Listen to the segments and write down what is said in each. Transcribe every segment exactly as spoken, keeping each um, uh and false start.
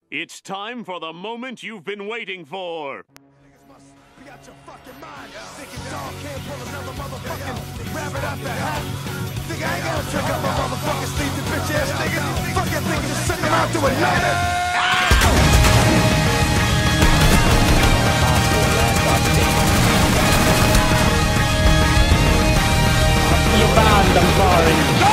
It's time for the moment you've been waiting for. Be out your fucking mind. Thinking dog can't pull another motherfucking rabbit out the hat. Think I ain't gonna check out my motherfucking sleepy bitch ass niggas. Fucking think just send them out to Atlanta. You found them, sorry.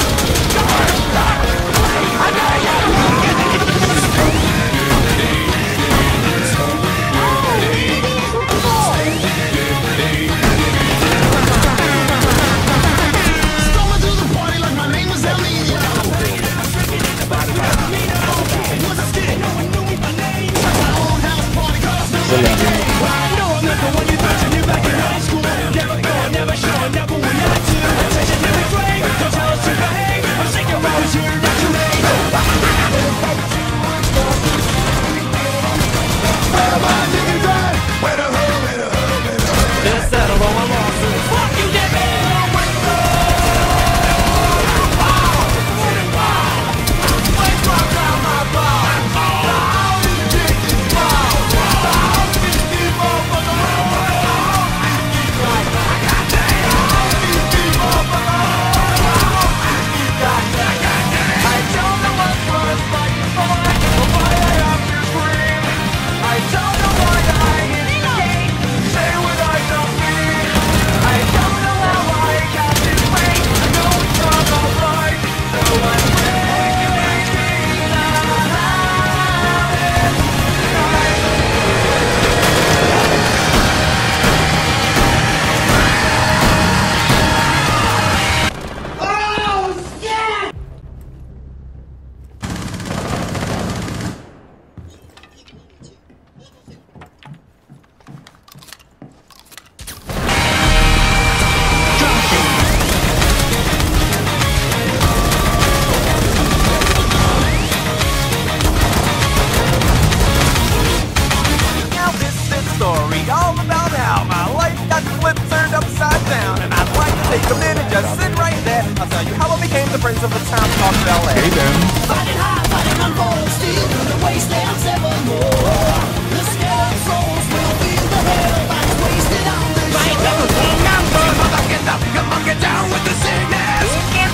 I'll tell you how I became the prince of a town called L A. Hey then. Fighting high, fighting on board, steal through the wastelands evermore. The scared souls will feel the hell that's wasted on the shore. Fight the wrong number, mother get up, come on, get down with the sickness.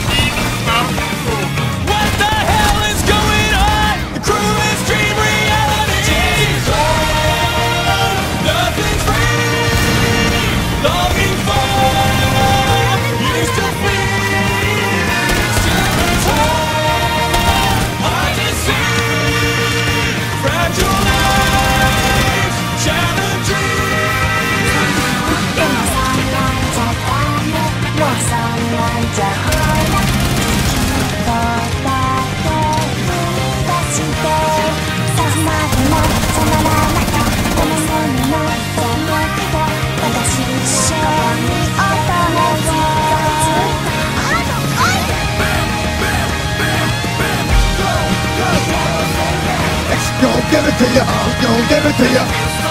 What the hell is going on? The crew is dream reality. It's on, nothing's free. Longing for used to be. Gonna give it to you, gonna give it to you.